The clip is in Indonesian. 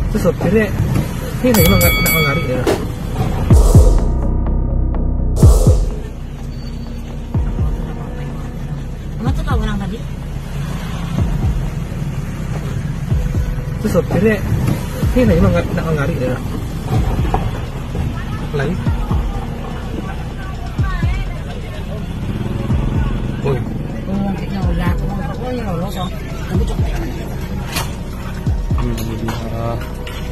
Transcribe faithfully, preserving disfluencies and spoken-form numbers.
Terus sopirnya ini nggak nggak nggak ngarik ya. Kamu tuh tahu orang tadi? Terus sopirnya ini nggak nggak nggak ngarik ya. Lagi. Ôi. Ừ, cái nào là cũng có nhiều lỗ rồi. Không biết chụp. Ừ,